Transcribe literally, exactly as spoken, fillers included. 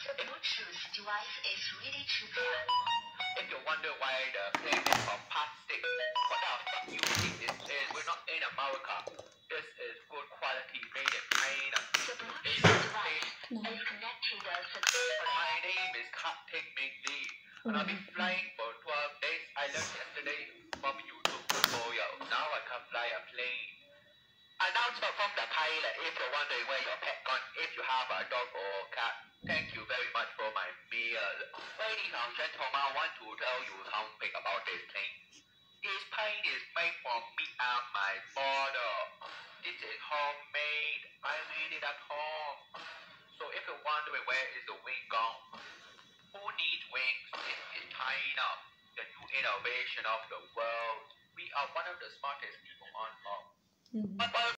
The Bluetooth device is ready to pair. If you wonder why the plane is from plastic, what the fuck you think this is? We're not in America. This is good quality made in China. The Bluetooth device is connecting the successful. My name is Captain Ming Lee, and I've been flying for twelve days. I learned yesterday from YouTube tutorial. Now I can fly a plane. Announcement from the pilot. If you're wondering where your pet gone, if you have a dog or cat, thank you very much for my meal. Ladies and gentlemen, I want to tell you something about this plane. This plane is made for me and my mother. This is homemade. I made it at home. So if you're wondering where is the wing gone, who needs wings? This is China, the new innovation of the world. We are one of the smartest people on earth. Mm. But